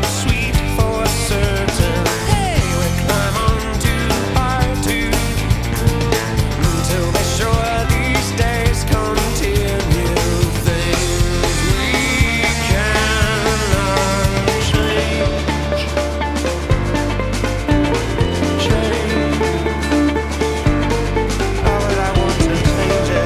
but sweet for certain. Hey, we climb on two by two to be sure these days continue. Things we cannot change. How would I want to change it?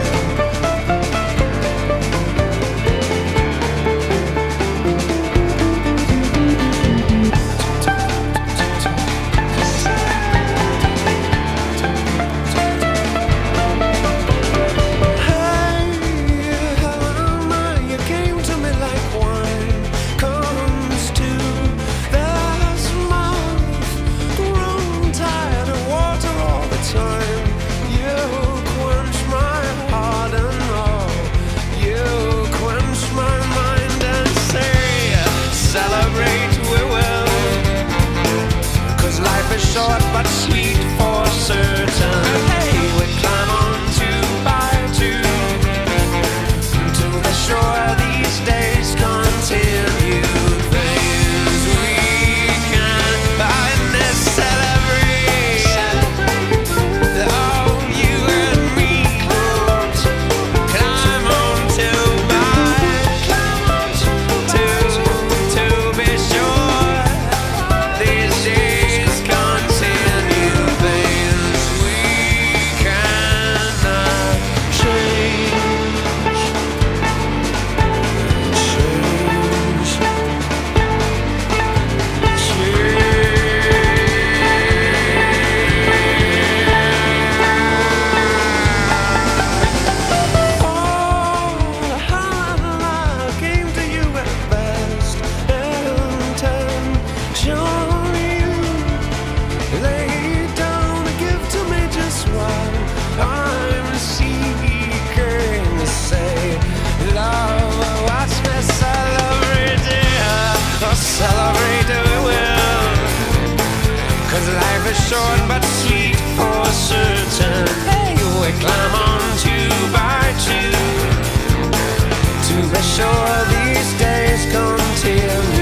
Short but sweet for certain. Hey, we climb on two by two to be sure these days continue. Things we can find this celebrate. Oh, you and me climb on two by two to be sure these days. Celebrate we will, 'cause life is short but sweet for certain. Hey, we climb on two by two to be sure these days continue.